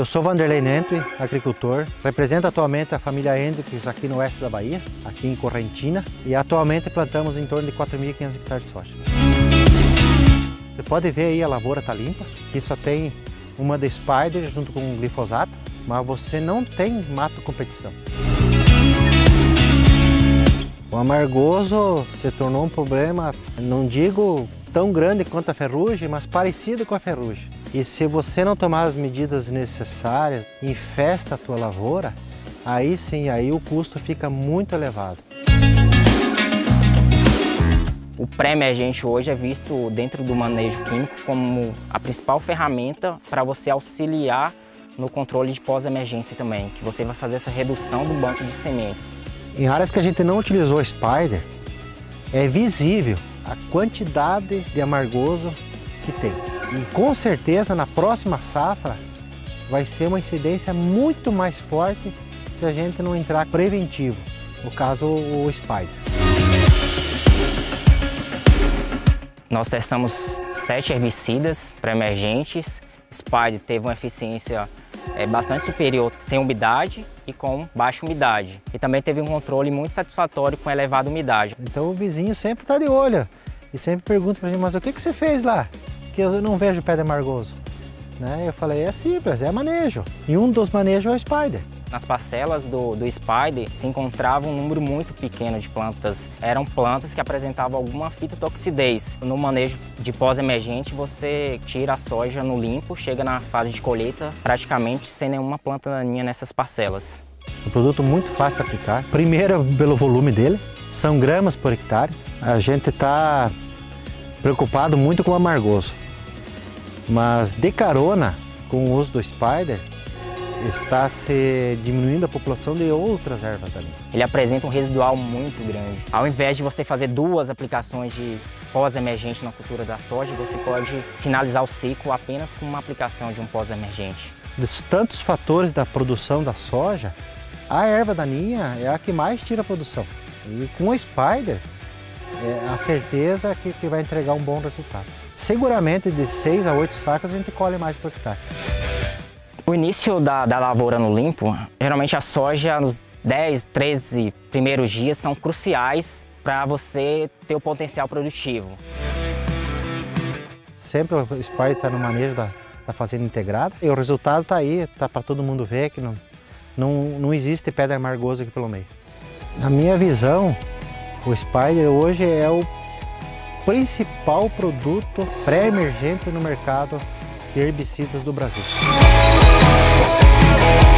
Eu sou Vanderlei Nentui, agricultor, represento atualmente a família Hendrix aqui no oeste da Bahia, aqui em Correntina, e atualmente plantamos em torno de 4.500 hectares de soja. Você pode ver aí a lavoura está limpa, aqui só tem uma da Spider junto com o glifosato, mas você não tem mato competição. O amargoso se tornou um problema, não digo tão grande quanto a ferrugem, mas parecido com a ferrugem. E se você não tomar as medidas necessárias, infesta a tua lavoura, aí sim, aí o custo fica muito elevado. O pré-emergente hoje é visto dentro do manejo químico como a principal ferramenta para você auxiliar no controle de pós-emergência também, que você vai fazer essa redução do banco de sementes. Em áreas que a gente não utilizou o Spider, é visível a quantidade de amargoso que tem. E com certeza na próxima safra vai ser uma incidência muito mais forte se a gente não entrar preventivo, no caso o Spider. Nós testamos 7 herbicidas pré-emergentes. Spider teve uma eficiência bastante superior sem umidade e com baixa umidade. E também teve um controle muito satisfatório com elevada umidade. Então o vizinho sempre está de olho e sempre pergunta para a gente, mas o que você fez lá? Que eu não vejo pé de amargoso. Né? Eu falei, é simples, é manejo. E um dos manejos é o Spider. Nas parcelas do Spider se encontrava um número muito pequeno de plantas. Eram plantas que apresentavam alguma fitotoxidez. No manejo de pós-emergente, você tira a soja no limpo, chega na fase de colheita praticamente sem nenhuma planta daninha nessas parcelas. Um produto muito fácil de aplicar. Primeiro, pelo volume dele, são gramas por hectare. A gente está preocupado muito com o amargoso. Mas de carona, com o uso do Spider, está se diminuindo a população de outras ervas daninhas. Ele apresenta um residual muito grande. Ao invés de você fazer 2 aplicações de pós-emergente na cultura da soja, você pode finalizar o ciclo apenas com uma aplicação de um pós-emergente. Dos tantos fatores da produção da soja, a erva daninha é a que mais tira a produção. E com o Spider, é a certeza que vai entregar um bom resultado. Seguramente de 6 a 8 sacas a gente colhe mais por hectare. O início da lavoura no limpo, geralmente a soja nos 10, 13 primeiros dias são cruciais para você ter o potencial produtivo. Sempre o Spider está no manejo da fazenda integrada e o resultado está aí, está para todo mundo ver que não existe pedra amargosa aqui pelo meio. Na minha visão, o Spider hoje é o principal produto pré-emergente no mercado de herbicidas do Brasil.